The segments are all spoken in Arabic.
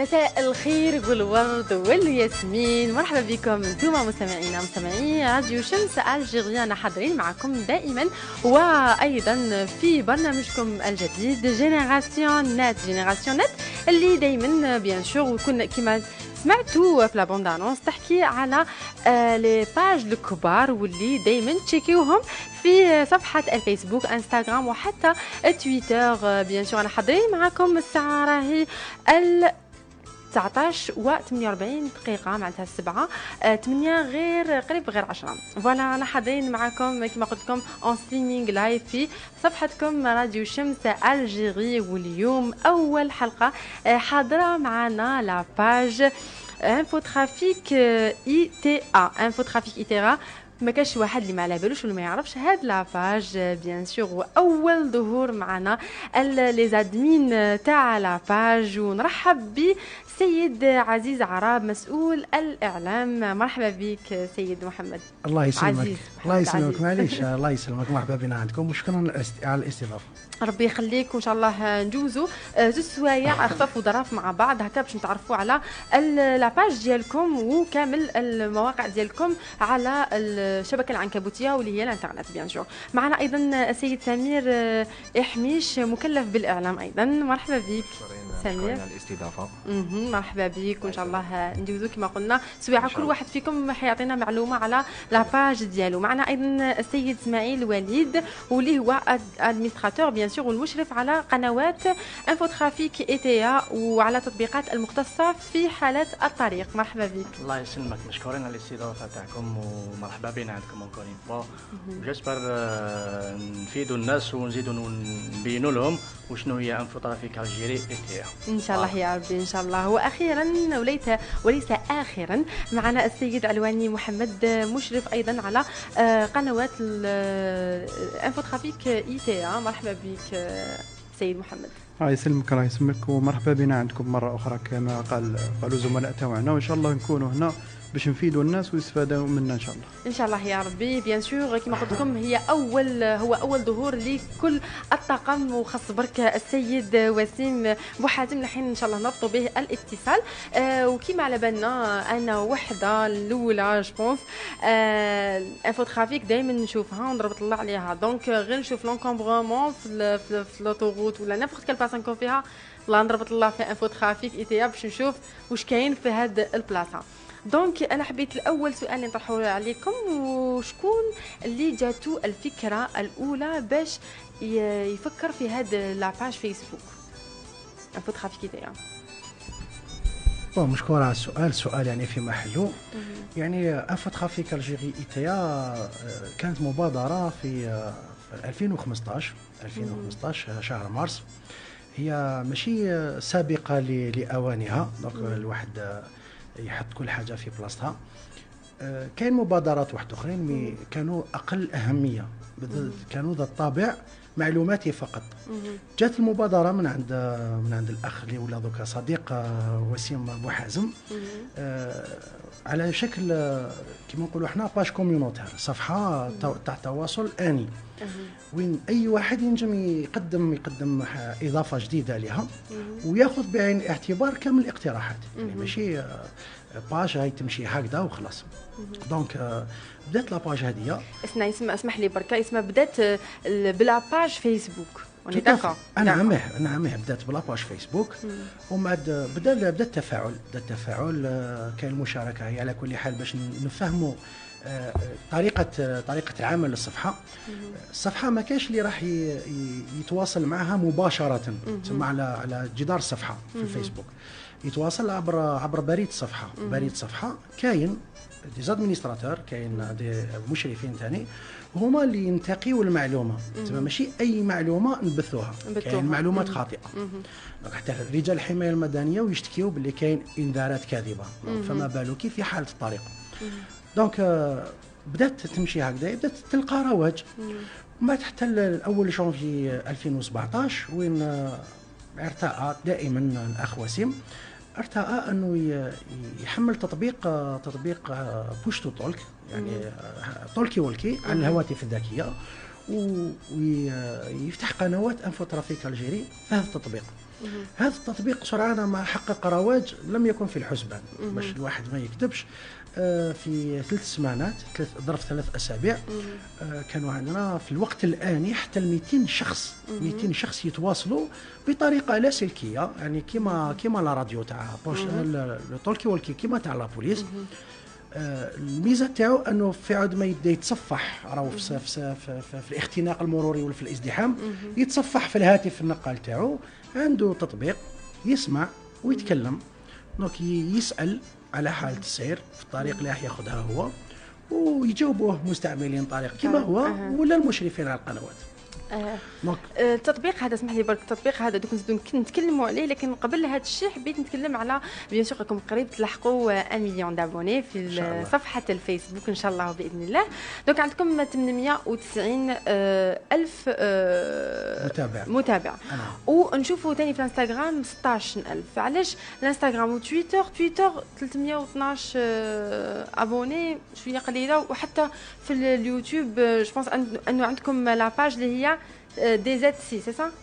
مساء الخير والورد والياسمين، مرحبا بكم انتم مستمعي راديو شمس الجزائرية. حاضرين معكم دائما وايضا في برنامجكم الجديد جينيراسيون نت اللي دائما بيان سور ويكون كما سمعتوا في لابوند انونس تحكي على لي باج الكبار واللي دائما تشيكيوهم في صفحة الفيسبوك انستغرام وحتى تويتر. بيان سور انا حاضرين معكم الساعة راهي 19 و 48 دقيقة معناتها السبعة 8 غير قريب غير 10. فوالا أنا حاضرين معكم كما قلت لكم اون ستريمينغ لايف في صفحتكم راديو شمس الجيري. واليوم أول حلقة حاضرة معنا لا باج انفوترافيك اي تي ا. انفوترافيك اي تي ا ما كاش واحد اللي ما على بالوش ولا ما يعرفش هاد لاباج. بيان سور اول ظهور معنا لي زادمين تاع لاباج، ونرحب بسيد عزيز عراب مسؤول الاعلام. مرحبا بك سيد محمد. الله يسلمك. عزيز. الله يسلمك. معليش الله يسلمك. مرحبا بنا عندكم وشكرا على الاستضافه. ربي يخليك وان شاء الله ندوزو زوج سوايع خفاف وظراف مع بعض هكا باش نتعرفوا على لاباج ديالكم وكامل المواقع ديالكم على الشبكه العنكبوتيه واللي هي الانترنت. بيان سور معنا ايضا السيد سمير احميش مكلف بالاعلام ايضا. مرحبا بك سمير. على الاستضافه. مرحبا بك وان شاء الله ندوزو كما قلنا سوايع كل واحد فيكم حيعطينا معلومه على لاباج ديالو. معنا ايضا السيد اسماعيل وليد واللي هو ادمينستراتور بيان سور والمشرف على قنوات انفوترافيك اي تي ا وعلى تطبيقات المختصه في حالات الطريق. مرحبا بك. الله يسلمك. مشكورين على الاستضافه تاعكم ومرحبا بنا عندكم اونكور اون فوا. جيسبر نفيدوا الناس ونزيدوا نبينوا لهم وشنو هي انفوترافيك الجيري اي تي ا. ان شاء الله يا ربي ان شاء الله. واخيرا وليس اخرا معنا السيد علواني محمد مشرف ايضا على قنوات انفوترافيك اي تي ا. مرحبا بك سيد محمد. الله يسلمك. الله يسلمك ومرحبا بنا عندكم مره اخرى كما قالوا زملاء تاعنا، وان شاء الله نكونوا هنا باش نفيدوا الناس ويستفادوا منا ان شاء الله. ان شاء الله يا ربي. بيان سور كما قلت لكم هو اول ظهور لكل الطاقم، وخاص برك السيد وسيم بوحاتم الحين ان شاء الله نربطوا به الاتصال. وكما على بالنا انا وحده الاولى جوبونس انفوترافيك دائما نشوفها ونضرب الله عليها. دونك غير نشوف لونكومبرومون في لوطوغوت ولا نافورت كال بلاصه نكون فيها والله نضرب الله في انفوترافيك اي تي ا باش نشوف واش كاين في هاد البلاصه. دونك انا حبيت الاول سؤال اللي نطرحه عليكم، وشكون اللي جاتو الفكره الاولى باش يفكر في هذا لاباج فيسبوك انفوترافيك اي تي ا؟ مشكور على السؤال يعني في محله. يعني انفوترافيك الجيري اي تي ا كانت مبادره في 2015 شهر مارس. هي ماشي سابقه لاوانها، دونك الواحد يحط كل حاجه في بلاصتها. كاين مبادرات واحد اخرين مي كانوا اقل اهميه، كانوا ذا الطابع معلوماتي فقط. جات المبادره من عند الاخ اللي ولا دوكا صديق وسيم بوحازم على شكل كما نقولوا احنا باج كوميونيتير، صفحه تاع تواصل اني وين اي واحد ينجم يقدم اضافه جديده لها وياخذ بعين الاعتبار كامل الاقتراحات. يعني ماشي باج هاي تمشي هكذا وخلاص. دونك بدات لاباج هذه اسمح لي بركه اسمها بدات بلا باج فيسبوك. نعم بدات بلا باج فيسبوك ومن بعد بدا التفاعل. كاين المشاركه. هي على كل حال باش نفهموا طريقه العمل للصفحه. الصفحه ما كاش اللي راح يتواصل معها مباشره تسمى على جدار الصفحه في الفيسبوك، يتواصل عبر بريد الصفحه. بريد الصفحه كاين دي زادمينستراتور، كاين دي مشرفين ثاني هما اللي ينتقيوا المعلومه. تسمى ماشي اي معلومه نبثوها، كاين معلومات خاطئه. حتى رجال الحمايه المدنيه ويشتكيوا باللي كاين انذارات كاذبه، فما بالك في حاله الطريق. دونك بدات تمشي هكذا، بدات تلقى رواج. ومن بعد حتى الاول جونفي 2017 وين ارتأى دائما الاخ وسيم انه يحمل تطبيق بوش تو تولك، يعني تولكي ولكي على الهواتف الذكيه، ويفتح قنوات انفوترافيك الجيري في هذا التطبيق. هذا التطبيق سرعان ما حقق رواج لم يكن في الحسبان. باش الواحد ما يكذبش، في 3 سمانات، ظرف 3 أسابيع كانوا عندنا في الوقت الآني حتى 200 شخص 200 شخص يتواصلوا بطريقه لاسلكيه، يعني كيما لا راديو تاع لو تولكي والكي كيما تاع لا بوليس. الميزه تاعو انه في عود ما يبدا يتصفح، راهو في الاختناق المروري ولا في الازدحام، يتصفح في الهاتف النقال تاعو، عنده تطبيق يسمع ويتكلم، دونك يسال على حاله السير في الطريق اللي راح ياخذها هو، ويجاوبوه مستعملين طريق كما هو ولا المشرفين على القنوات. التطبيق هذا، اسمح لي برك، التطبيق هذا دوك نتكلموا عليه، لكن قبل هذا الشيء حبيت نتكلم على بيان سور راكم قريب تلحقوا 1 مليون دابوني في صفحه الفيسبوك ان شاء الله باذن الله. دونك عندكم 890 الف متابع ونشوفوا ثاني في الانستغرام 16000. علاش الانستغرام وتويتر 312 ابوني، شويه قليله، وحتى في اليوتيوب جو بونس انه عندكم لا باج اللي هي DZ6 c'est ça?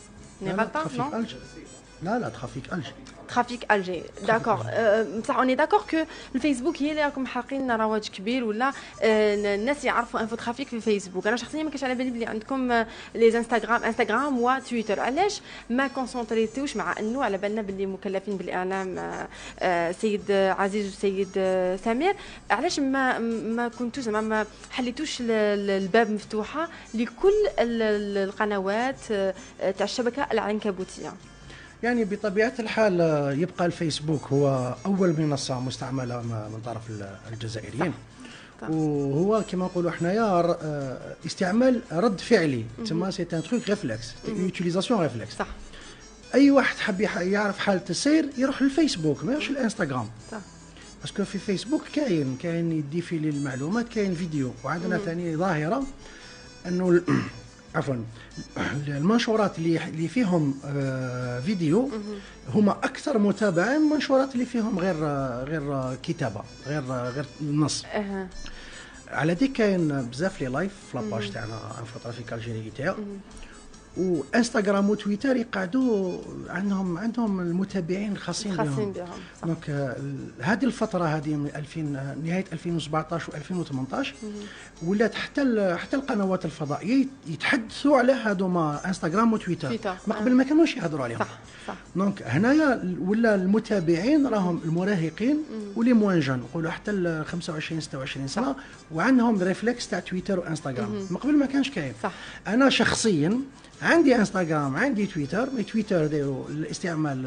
لا ترافيك ألجي. ترافيك ألجي داكور. بصح اوني داكور كو الفيسبوك هي اللي راكم حاقين رواج كبير، ولا الناس يعرفوا انفو ترافيك في فيسبوك. انا شخصيا ما كانش على بالي بلي عندكم لي انستغرام وتويتر. علاش ما كونسونطريتوش، مع انه على بالنا باللي مكلفين بالاعلام سيد عزيز وسيد سمير، علاش ما كنتوش ما حليتوش الباب مفتوحه لكل القنوات تاع الشبكه العنكبوتيه؟ يعني بطبيعة الحال يبقى الفيسبوك هو أول منصة مستعملة من طرف الجزائريين، وهو كما نقولوا حنايا استعمال رد فعلي، تسمى سي ان تروك ريفلكس، يوتيليزاسيون ريفلكس. صح. أي واحد حب يعرف حالة السير يروح للفيسبوك، ما يروحش للانستغرام. صح. باسكو في فيسبوك كاين يديفيلي المعلومات، كاين فيديو، وعندنا ثاني ظاهرة أنه عفوا المنشورات اللي فيهم فيديو هما اكثر متابعه من المنشورات اللي فيهم غير كتابه، غير النص. على ديك كاين بزاف لي لايف في لاباج تاعنا انفو ترافيك الجيري تاعو، وانستغرام وتويتر يقعدوا عندهم المتابعين خاصين بهم. دونك هذه الفتره هذه من 2000 نهايه 2017 و2018 ولات حتى القنوات الفضائيه يتحدثوا على هذوما انستغرام وتويتر. ما قبل ما كانوش يهضروا عليهم. صح. دونك هنايا ولا المتابعين راهم المراهقين ولي موان جون، نقولوا حتى ال 25 26 سنه، وعندهم ريفلكس تاع تويتر وانستغرام. ما قبل ما كانش كاين. انا شخصيا عندي انستغرام، عندي تويتر، مي تويتر دايروا الاستعمال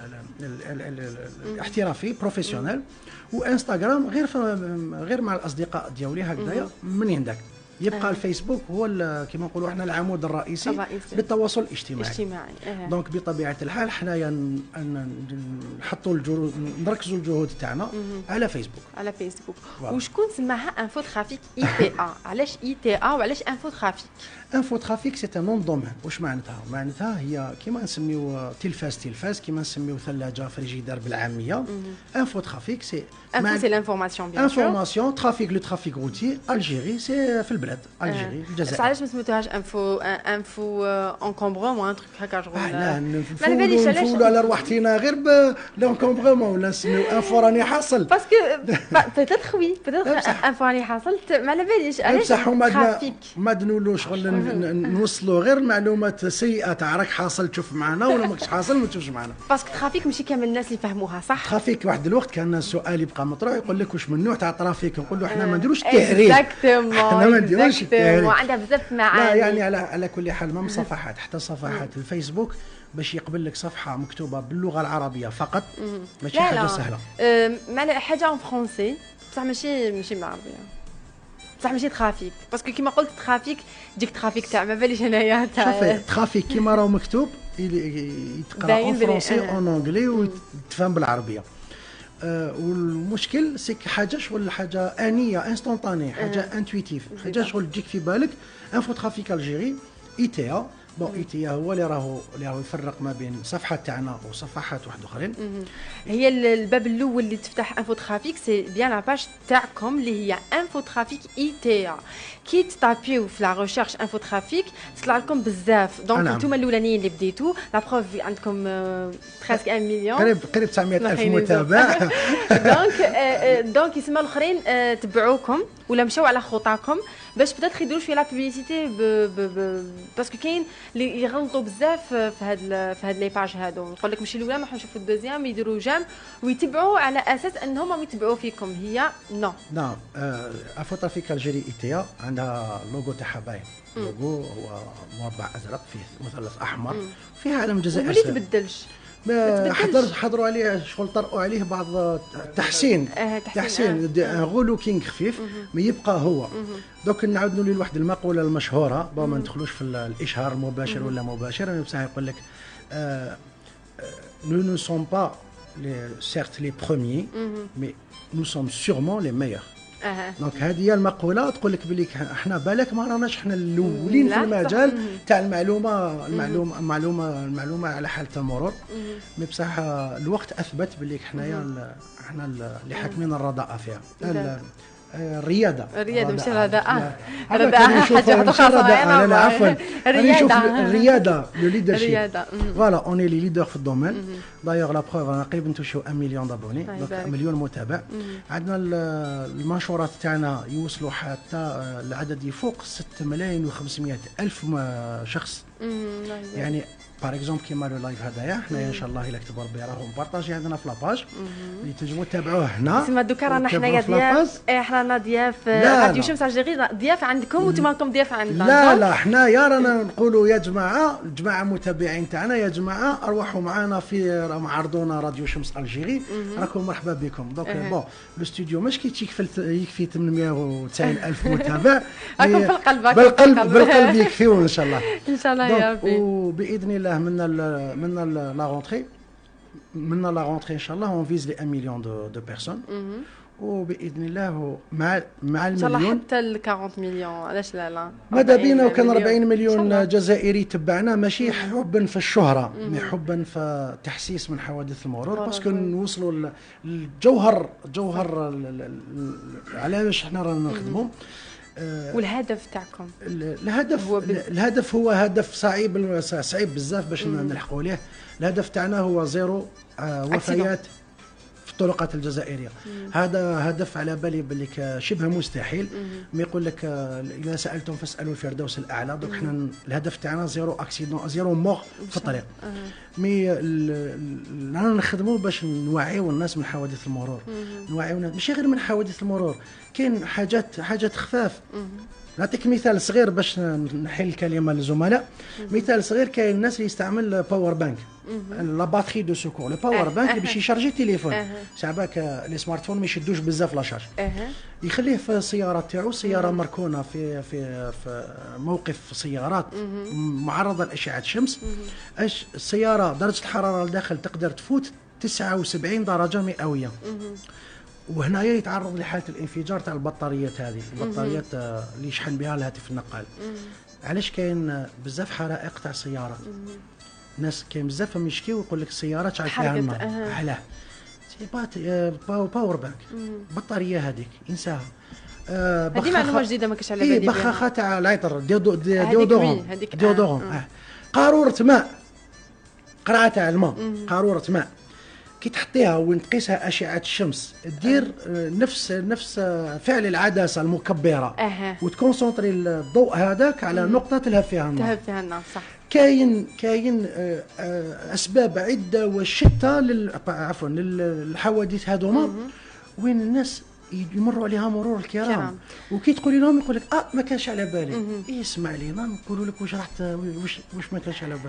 الاحترافي بروفيسيونيل، وانستغرام غير مع الاصدقاء ديالي هكذايا من عندك. يبقى الفيسبوك هو كما نقولوا احنا العمود الرئيسي للتواصل الاجتماعي. دونك بطبيعه الحال حنايا نحطوا نركزوا الجهود تاعنا على فيسبوك. وشكون سماها انفو ترافيك ITA؟ علاش ITA وعلاش انفو ترافيك؟ انفو ترافيك سي ان نون دومين. واش معناتها هي كيما نسميو تلفاز، كيما نسميو ثلاجه فريجيدار بالعاميه. انفو ترافيك سي لانفورماسيون، بيان سور انفورماسيون ترافيك، لو ترافيك روتي الجيري سي في البلاد الجيري الجزائر. علاش ما سميتوهاش انفو انكومبرومون ان تروك هكا جوغ؟ لا نفولوا على رواحتينا غير بلانكومبرومون، ولا نسميو انفو راني حاصل، باسكو بيتيتر وي انفو راني حاصل، ما على باليش علاش ترافيك. ما نقولوا شغل نوصلوا غير معلومات سيئه تاع راك حاصل تشوف معنا، ولا ماكش حاصل ما تشوفش معنا. باسكو ترافيك ماشي كامل الناس اللي فهموها. صح. ترافيك واحد الوقت كان السؤال يبقى مطروح، يقول لك واش من نوع تاع ترافيك، نقول له احنا ما نديروش تهريب. احنا ما نديروش التهريب، وعندها بزاف معاني. لا يعني على كل حال، ما صفحات حتى صفحات الفيسبوك باش يقبل لك صفحه مكتوبه باللغه العربيه فقط ماشي حاجه سهله. لا حاجه اون فرونسي بصح ماشي بالعربيه، بصح ماشي ترافيك، باسكو كيما قلت ترافيك ديك ترافيك تاع ما باليش انايا تاع شوفي ترافيك كيما راهو مكتوب يتقرا اون فرونسي اون انجلي ويتفهم بالعربيه. والمشكل سيك حاجه شغل حاجه انيه انستونطاني، حاجه انتويتيف، حاجه شغل تجيك في بالك. انفو ترافيك الجيري ITA بون ايتيا هو اللي راهو يفرق ما بين صفحه تاعنا وصفحات واحد اخرين. هي الباب الاول اللي تفتح انفو ترافيك سي بيان لا باج تاعكم اللي هي انفو ترافيك اي تي. كي تطابيو في لا ريشيرش انفو ترافيك تطلع لكم بزاف. دونك نتوما الاولانيين اللي بديتو لا بروف عندكم بريسك 1 مليون قريب 900,000 متابع. دونك يسمى الاخرين تبعوكم ولا مشاو على خطاكم باش بدات يديروا شويه لا بوبليسيتي باسكو كاين اللي يغلطوا بزاف في هاد لي باج هادو. نقول لك ماشي الاولى ما نشوفوا الدوزيام يديروا جام ويتبعوا على اساس انهم راهم يتبعوا فيكم. هي نو انفو ترافيك الجيري ايتيا عندها اللوغو تاعها باين. اللوغو هو مربع ازرق فيه مثلث احمر فيها علم الجزائر. ولي تبدلش حضروا عليه شغل طرقوا عليه بعض تحسين غو لوكينغ خفيف ما يبقى هو. دوك نعاود نولي لواحد المقوله المشهوره ما ندخلوش في الاشهار المباشر ولا مباشر. بصح يقول لك nous ne sommes pas certes les premiers mais nous sommes sûrement les meilleurs. دونك هذه هي المقوله تقول لك بلي احنا بالك ما راناش احنا الاولين في المجال تاع المعلومه على حاله المرور. مي بصح الوقت اثبت بلي احنا اللي حاكمين الرضاء فيها. الرياده مش الرضاء. الرضاء حاجه اخرى. لا عفوا نشوف الرياده لو ليدرشيب. فوالا اوني لي ليدر في الدومين. دايوغ لا بروف انا قريب نتوشو 1 مليون دابوني دونك مليون متابع. عندنا المنشورات تاعنا يوصلوا حتى العدد يفوق 6,500,000 شخص. يعني باغ اكزومبل كيما لو لايف هذايا حنايا ان شاء الله الا كتب ربي راهو مبارطاجي عندنا في لاباج اللي تنجموا تتابعوه هنا. تسمى دوكا رانا حنايا ضياف. حنا ضياف راديو شمس الجزائر ضياف عندكم وانتم راكم ضياف عندنا. لا حنايا رانا نقولوا يا جماعه متابعين تاعنا يا جماعه ارواحوا معنا في عرضونا راديو شمس الجزائر راكم مرحبا بكم. دونك بون لو ستوديو مش يكفي 890,000 متابع. راكم في القلب بالقلب يكفيون ان شاء الله. ان شاء الله يا ربي. وباذن الله من لا رونتري ان شاء الله اون فيز لي 1 مليون دو بيرسون. وباذن الله مع المليون ان شاء الله حتى ال 40 مليون. علاش لا ماذا بينا وكان 40 مليون جزائري تبعنا ماشي حبا في الشهره مي حبا في التحسيس من حوادث المرور باسكو نوصلوا الجوهر علاش حنا رانا نخدموا. والهدف تاعكم الهدف هو هدف صعيب بزاف باش نلحقوا ليه. الهدف تاعنا هو زيرو وفيات في الطرقات الجزائريه. هذا هدف على بالي بلي شبه مستحيل. ما يقول لك اذا سالتم فاسالوا الفردوس الاعلى. دونك احنا الهدف تاعنا زيرو اكسيدون زيرو مور في الطريق. مي رانا نخدموا باش نوعيو الناس من حوادث المرور. نوعيو ماشي غير من حوادث المرور كاين حاجات خفاف. نعطيك مثال صغير باش نحل الكلمه للزملاء. مثال صغير كاين الناس اللي يستعمل باور بانك لا باتري دو سوكور. لو باور بانك اللي باش يشارجي التليفون شعباك لي سمارت فون ما يشدوش بزاف لا شارج. يخليه في السياره تاعو. سياره مركونه في موقف سيارات معرضه لاشعه الشمس. السياره درجه الحراره لداخل تقدر تفوت 79 درجه مئويه. وهنايا يتعرض لحاله الانفجار تاع البطاريات هذه. البطاريات اللي يشحن بها الهاتف النقال. علاش كاين بزاف حرائق تاع سيارات. ناس كاين بزاف يشكيو ويقول لك السياره تعرف فيها النار. علاه باور بانك بطاريه هذيك انساها. هذه معلومه جديده ما كاش على بالي بها. بخاخه تاع العطر ديودورون قاروره ماء قرعه تاع الماء قاروره ماء كي تحطيها وين تقيسها اشعه الشمس دير نفس فعل العدسه المكبره وتكونسونطري الضوء هذاك على نقطه تلهب فيها النار. صح. كاين اسباب عده وشتى للحوادث هذوما وين الناس يمروا عليها مرور الكرام. وكي تقولي لهم يقول لك ما كانش على بالي. اسمع لينا نقولوا لك واش ما كانش على بالك.